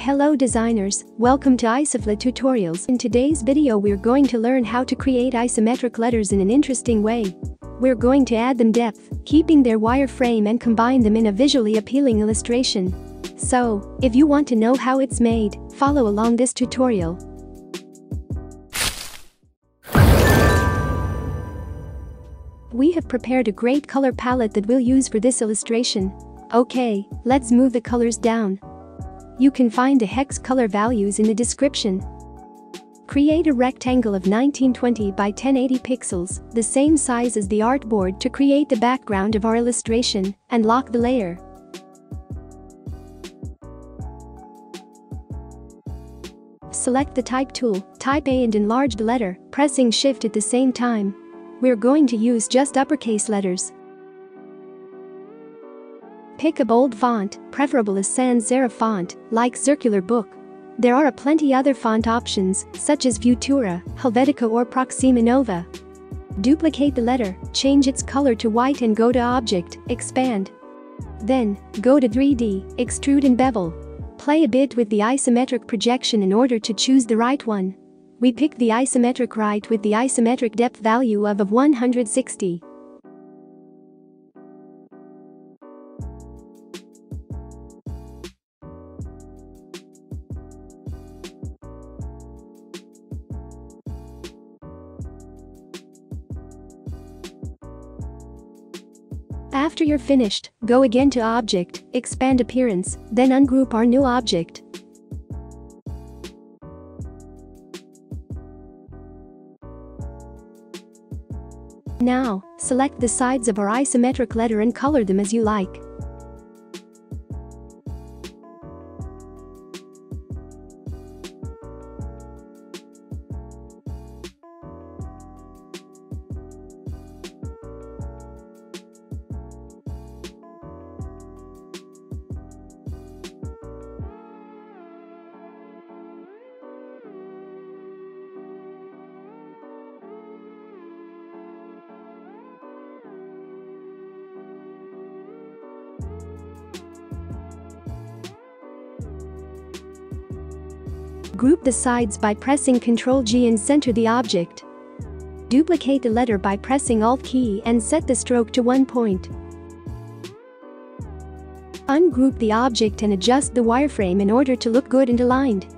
Hello designers, welcome to Isometric Tutorials. In today's video we're going to learn how to create isometric letters in an interesting way. We're going to add them depth, keeping their wireframe and combine them in a visually appealing illustration. So, if you want to know how it's made, follow along this tutorial. We have prepared a great color palette that we'll use for this illustration. Okay, let's move the colors down. You can find the hex color values in the description. Create a rectangle of 1920 by 1080 pixels, the same size as the artboard, to create the background of our illustration, and lock the layer. Select the Type tool, type A and enlarge the letter, pressing Shift at the same time. We're going to use just uppercase letters. Pick a bold font, preferable a sans serif font, like Circular Book. There are plenty other font options, such as Futura, Helvetica or Proxima Nova. Duplicate the letter, change its color to white and go to Object, Expand. Then, go to 3D, Extrude and Bevel. Play a bit with the isometric projection in order to choose the right one. We picked the isometric right with the isometric depth value of 160. After you're finished, go again to Object, Expand Appearance, then ungroup our new object. Now, select the sides of our isometric letter and color them as you like. Group the sides by pressing Ctrl G and center the object. Duplicate the letter by pressing Alt key and set the stroke to 1 point. Ungroup the object and adjust the wireframe in order to look good and aligned.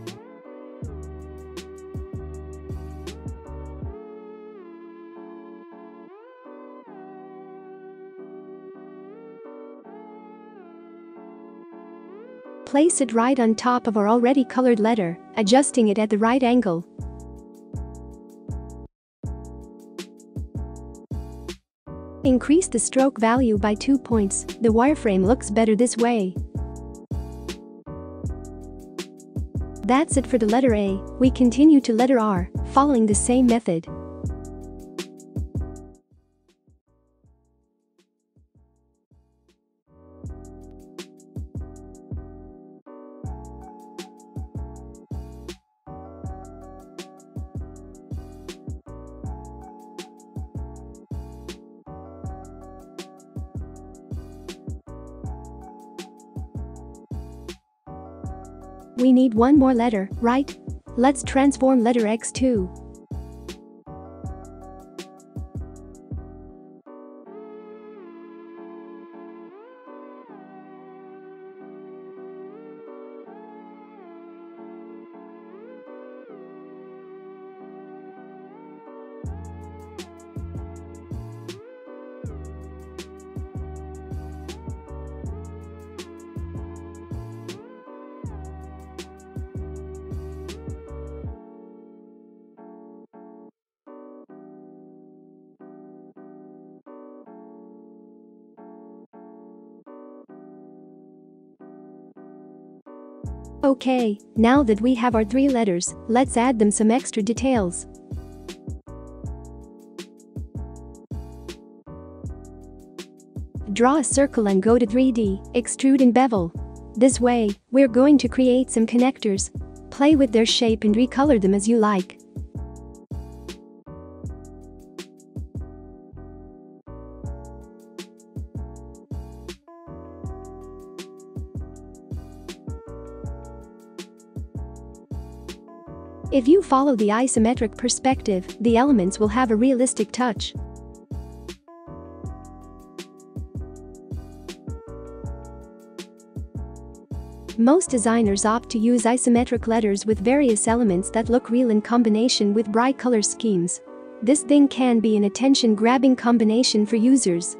Place it right on top of our already colored letter, adjusting it at the right angle. Increase the stroke value by 2 points, the wireframe looks better this way. That's it for the letter A. We continue to letter R, following the same method. We need one more letter, right? Let's transform letter X too. Okay, now that we have our 3 letters, let's add them some extra details. Draw a circle and go to 3D, Extrude and Bevel. This way, we're going to create some connectors. Play with their shape and recolor them as you like. If you follow the isometric perspective, the elements will have a realistic touch. Most designers opt to use isometric letters with various elements that look real in combination with bright color schemes. This thing can be an attention-grabbing combination for users.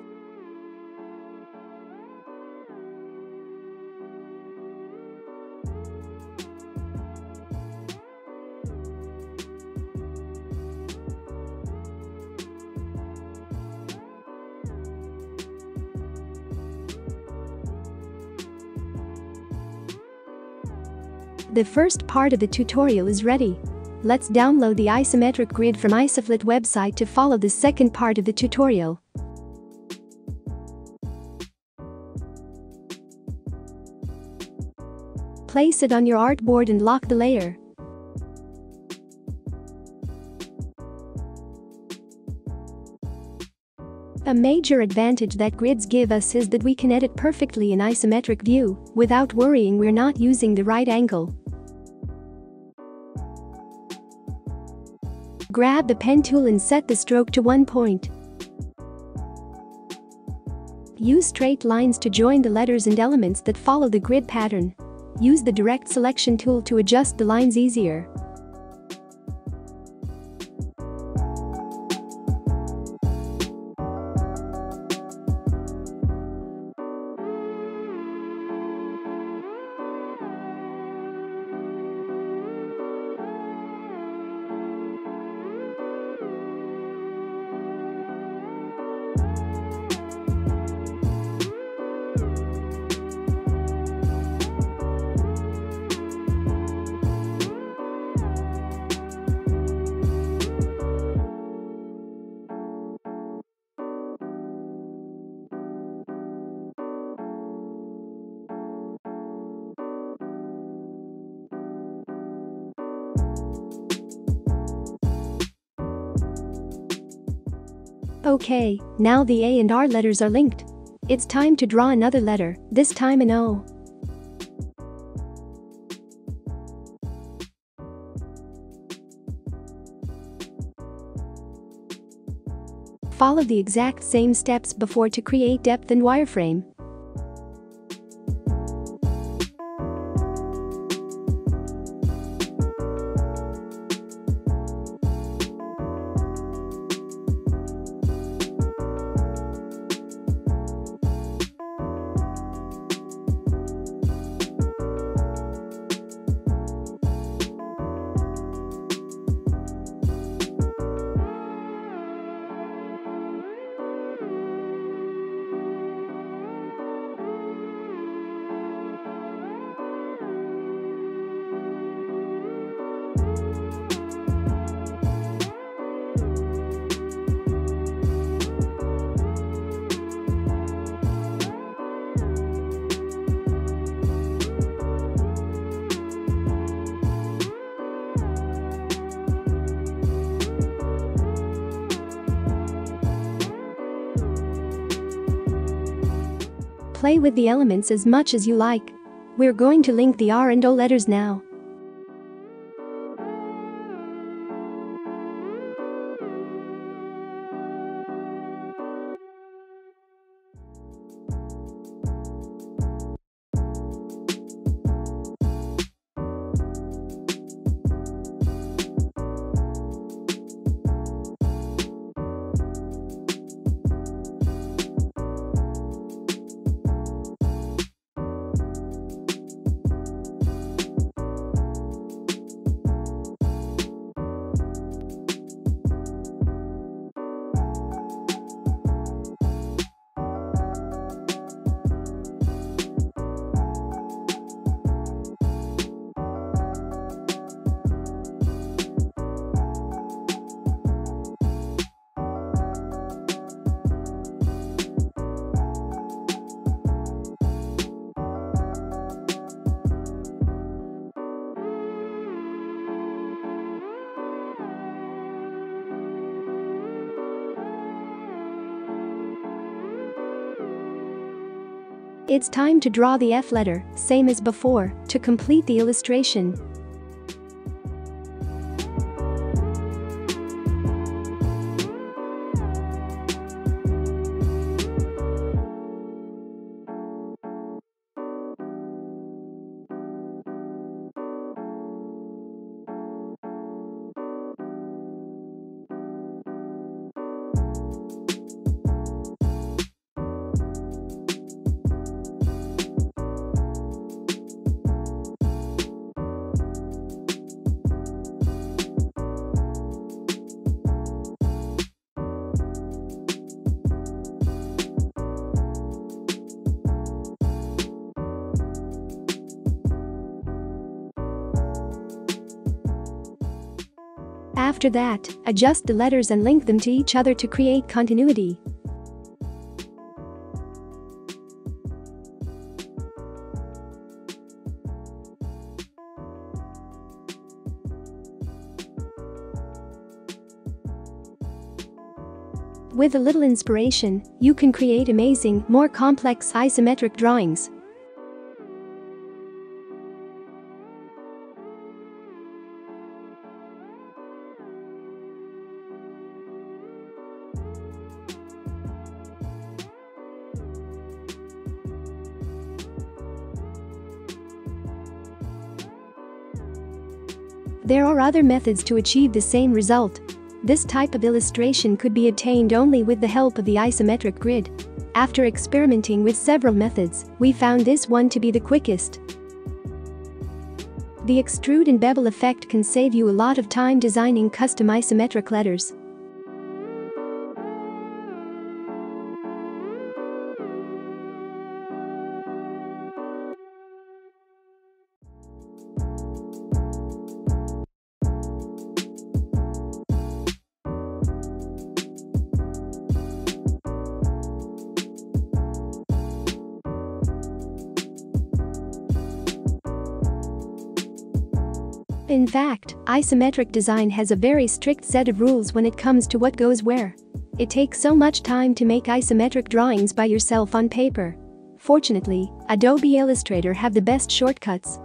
The first part of the tutorial is ready. Let's download the isometric grid from Isoflit website to follow the second part of the tutorial. Place it on your artboard and lock the layer. A major advantage that grids give us is that we can edit perfectly in isometric view without worrying we're not using the right angle. Grab the pen tool and set the stroke to 1 point. Use straight lines to join the letters and elements that follow the grid pattern. Use the direct selection tool to adjust the lines easier. Okay, now the A and R letters are linked. It's time to draw another letter, this time an O. Follow the exact same steps before to create depth and wireframe. Play with the elements as much as you like. We're going to link the R and O letters now. It's time to draw the F letter, same as before, to complete the illustration. After that, adjust the letters and link them to each other to create continuity. With a little inspiration, you can create amazing, more complex isometric drawings. There are other methods to achieve the same result. This type of illustration could be obtained only with the help of the isometric grid. After experimenting with several methods, we found this one to be the quickest. The extrude and bevel effect can save you a lot of time designing custom isometric letters. In fact, isometric design has a very strict set of rules when it comes to what goes where. It takes so much time to make isometric drawings by yourself on paper. Fortunately, Adobe Illustrator have the best shortcuts.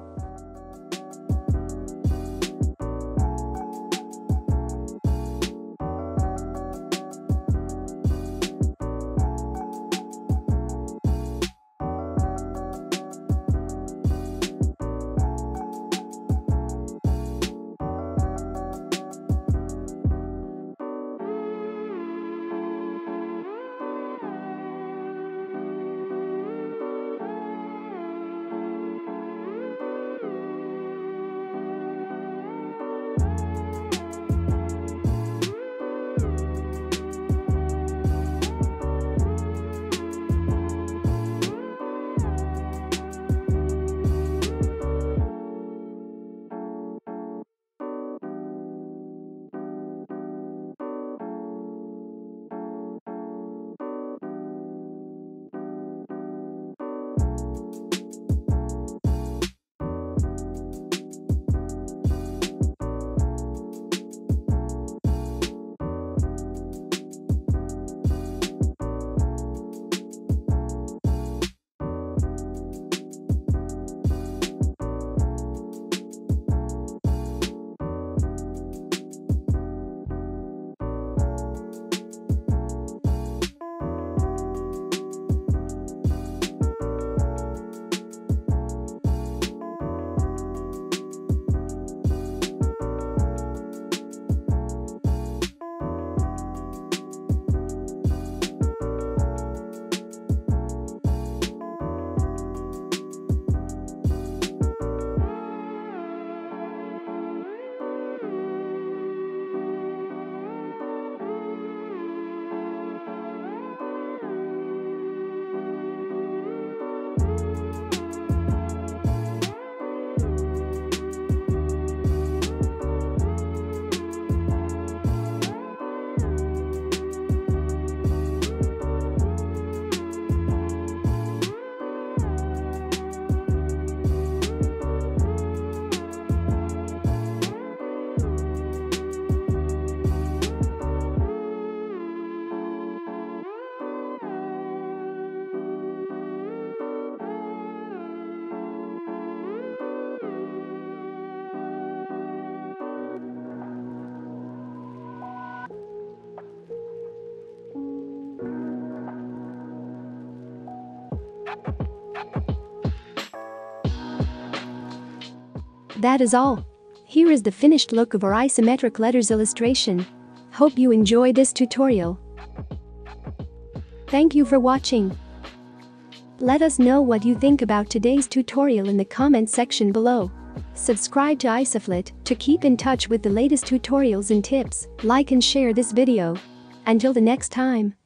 That is all. Here is the finished look of our isometric letters illustration. Hope you enjoy this tutorial. Thank you for watching. Let us know what you think about today's tutorial in the comment section below. Subscribe to Isoflit to keep in touch with the latest tutorials and tips. Like and share this video. Until the next time.